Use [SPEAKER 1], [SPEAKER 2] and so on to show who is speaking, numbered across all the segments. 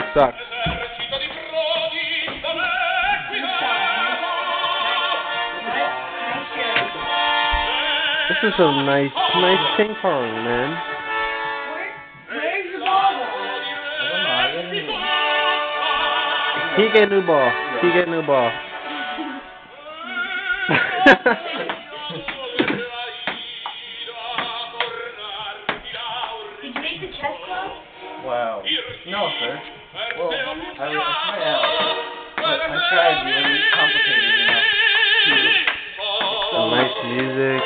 [SPEAKER 1] sucks. This is some nice ping pong, man.
[SPEAKER 2] Where's your ball?
[SPEAKER 1] He get a new ball. He get a new ball.
[SPEAKER 2] Did you make the chess club?
[SPEAKER 3] Wow. No, sir. Well, I tried out. But my strategy wasn't complicated enough.
[SPEAKER 1] Some nice music.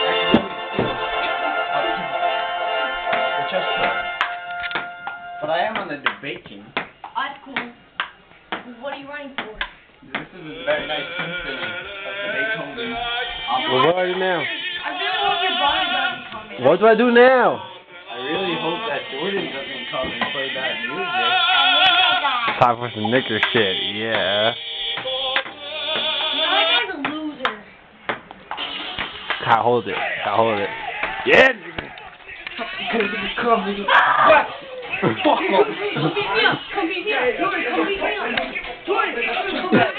[SPEAKER 3] The chess club. But I am on the debate team.
[SPEAKER 2] That's cool. What are you running for?
[SPEAKER 3] This is a very nice symphony of debate holding.
[SPEAKER 1] Well, what do I do now?
[SPEAKER 2] I really hope your brother doesn't come in.
[SPEAKER 1] What do I do now?
[SPEAKER 3] I really hope that Jordan doesn't come and play that music.
[SPEAKER 1] Time for some knicker shit, yeah.
[SPEAKER 2] That guy's a loser.
[SPEAKER 1] Can't hold it. Can't hold it. Yeah, nigga.
[SPEAKER 3] Come, nigga. What? Fuck off.
[SPEAKER 2] Come beat me up. Come beat me up. Come beat me up. Jordan, come beat me up.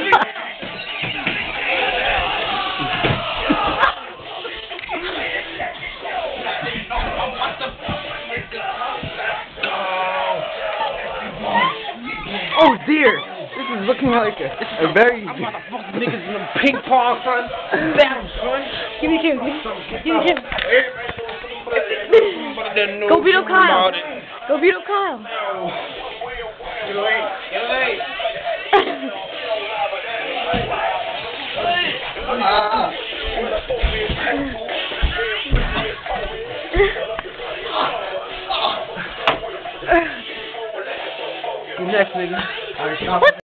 [SPEAKER 1] Oh dear! This is looking like a very...
[SPEAKER 3] I'm about to fuck the niggas in the ping pong, son. Battle, son.
[SPEAKER 2] Give me a kiss. Give me a kiss. Go beat up Kyle. Go beat up Kyle.
[SPEAKER 3] Get away. Get away.
[SPEAKER 1] You next, nigga.
[SPEAKER 3] Alright,